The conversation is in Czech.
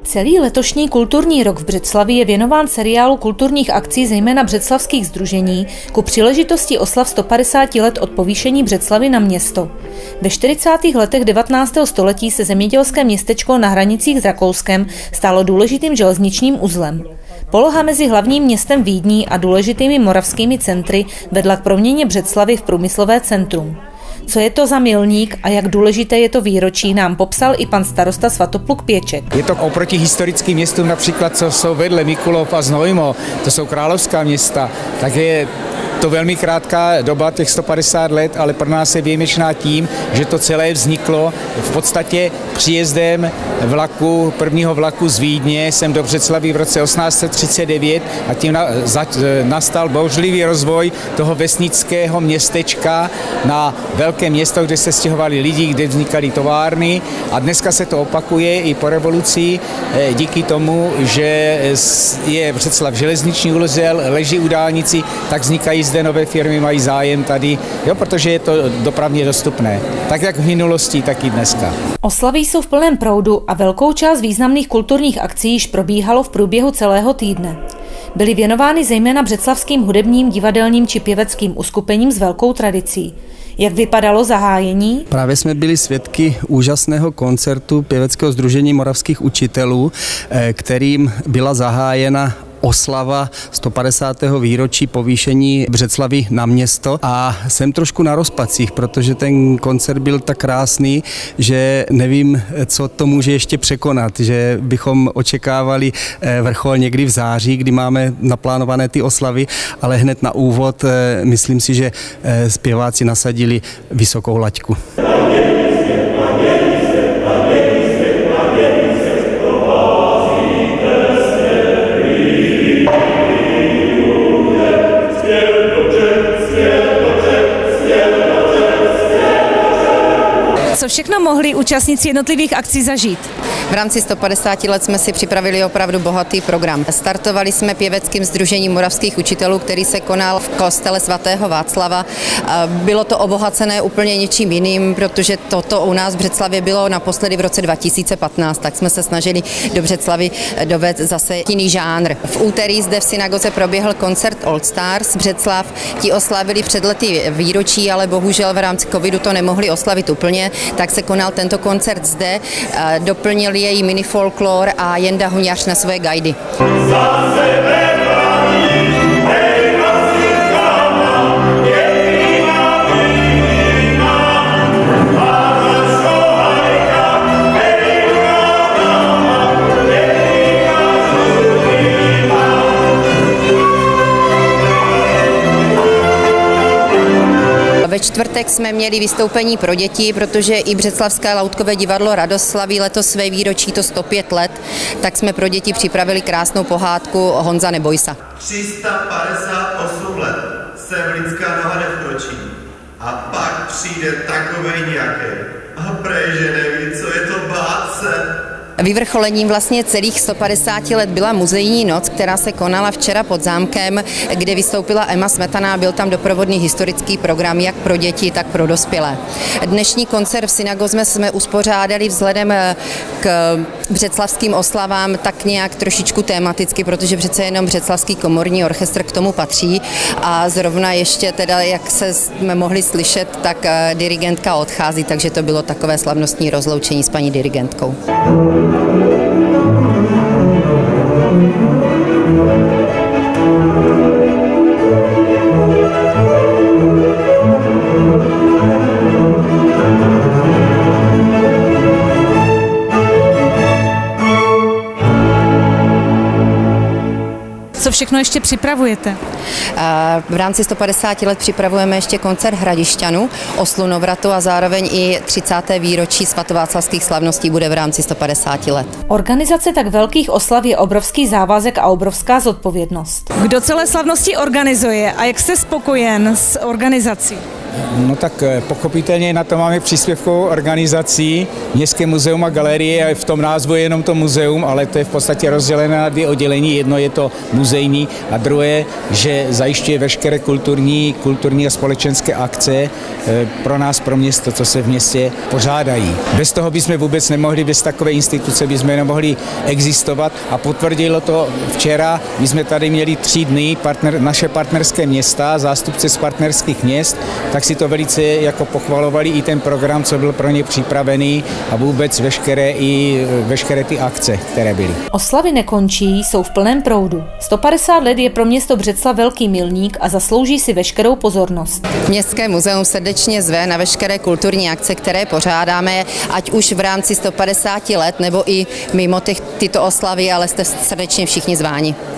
Celý letošní kulturní rok v Břeclavi je věnován seriálu kulturních akcí zejména břeclavských sdružení ku příležitosti oslav 150 let od povýšení Břeclavy na město. Ve 40. letech 19. století se zemědělské městečko na hranicích s Rakouskem stalo důležitým železničním uzlem. Poloha mezi hlavním městem Vídní a důležitými moravskými centry vedla k proměně Břeclavy v průmyslové centrum. Co je to za milník a jak důležité je to výročí, nám popsal i pan starosta Svatopluk Pěček. Je to oproti historickým městům například, co jsou vedle Mikulov a Znojmo, to jsou královská města, tak je to velmi krátká doba, těch 150 let, ale pro nás je výjimečná tím, že to celé vzniklo v podstatě příjezdem prvního vlaku z Vídně sem do Břeclaví v roce 1839 a tím nastal bouřlivý rozvoj toho vesnického městečka na velké město, kde se stěhovali lidi, kde vznikaly továrny a dneska se to opakuje i po revoluci díky tomu, že je Břeclav železniční uzel, leží u dálnici, tak vznikají zde nové firmy, mají zájem tady, protože je to dopravně dostupné. Tak jak v minulosti, tak i dneska. Oslavy jsou v plném proudu a velkou část významných kulturních akcí již probíhalo v průběhu celého týdne. Byly věnovány zejména břeclavským hudebním, divadelním či pěveckým uskupením s velkou tradicí. Jak vypadalo zahájení? Právě jsme byli svědky úžasného koncertu pěveckého sdružení moravských učitelů, kterým byla zahájena oslava 150. výročí povýšení Břeclavy na město a jsem trošku na rozpacích, protože ten koncert byl tak krásný, že nevím, co to může ještě překonat, že bychom očekávali vrchol někdy v září, kdy máme naplánované ty oslavy, ale hned na úvod myslím si, že zpěváci nasadili vysokou laťku. Co všechno mohli účastníci jednotlivých akcí zažít? V rámci 150 let jsme si připravili opravdu bohatý program. Startovali jsme pěveckým sdružením moravských učitelů, který se konal v kostele svatého Václava. Bylo to obohacené úplně něčím jiným, protože toto u nás v Břeclavě bylo naposledy v roce 2015, tak jsme se snažili do Břeclavy dovést zase jiný žánr. V úterý zde v synagoze proběhl koncert Old Stars Břeclav. Ti oslavili před lety výročí, ale bohužel v rámci covidu to nemohli oslavit úplně, tak se konal tento koncert zde. Doplnil její mini folklor a Jenda Huňař na své gajdy. Ve čtvrtek jsme měli vystoupení pro děti, protože i Břeclavské loutkové divadlo Radost slaví letos své výročí, to 105 let, tak jsme pro děti připravili krásnou pohádku Honza neboj se. 358 let se lidská noha nevkročí a pak přijde takovej nějaký a prej, že neví, co je to bát se. Vyvrcholením vlastně celých 150 let byla muzejní noc, která se konala včera pod zámkem, kde vystoupila Emma Smetaná. Byl tam doprovodný historický program jak pro děti, tak pro dospělé. Dnešní koncert v synagoze jsme uspořádali vzhledem k břeclavským oslavám tak nějak trošičku tematicky, protože přece jenom Břeclavský komorní orchestr k tomu patří a zrovna ještě teda, jak jsme mohli slyšet, tak dirigentka odchází, takže to bylo takové slavnostní rozloučení s paní dirigentkou. Co všechno ještě připravujete? V rámci 150 let připravujeme ještě koncert Hradišťanů, oslu Novratu a zároveň i 30. výročí svatováclavských slavností bude v rámci 150 let. Organizace tak velkých oslav je obrovský závazek a obrovská zodpovědnost. Kdo celé slavnosti organizuje a jak jste spokojen s organizací? No tak pochopitelně na to máme příspěvkovou organizací, Městské muzeum a galerie, a v tom názvu je jenom to muzeum, ale to je v podstatě rozdělené na dvě oddělení. Jedno je to muzejní a druhé, že zajišťuje veškeré kulturní a společenské akce pro nás, pro město, co se v městě pořádají. Bez toho bychom vůbec nemohli, bez takové instituce bychom nemohli existovat a potvrdilo to včera. My jsme tady měli 3 dny naše partnerské města, zástupce z partnerských měst, tak si to velice jako pochvalovali i ten program, co byl pro ně připravený a vůbec veškeré ty akce, které byly. Oslavy nekončí, jsou v plném proudu. 150 let je pro město Břeclav velký milník a zaslouží si veškerou pozornost. Městské muzeum srdečně zve na veškeré kulturní akce, které pořádáme, ať už v rámci 150 let nebo i mimo tyto oslavy, ale jste srdečně všichni zváni.